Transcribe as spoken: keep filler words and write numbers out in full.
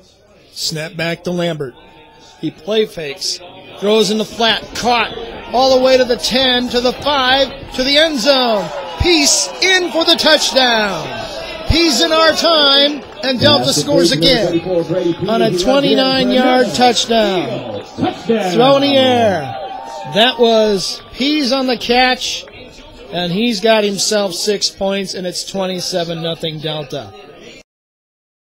Snap back to Lambert. He play fakes. Throws in the flat. Caught. All the way to the ten, to the five, to the end zone. Pease in for the touchdown. Pease in our time, and Delta scores again on a twenty-nine-yard touchdown. Throw in the air. That was Pease on the catch, and he's got himself six points, and it's twenty-seven nothing Delta.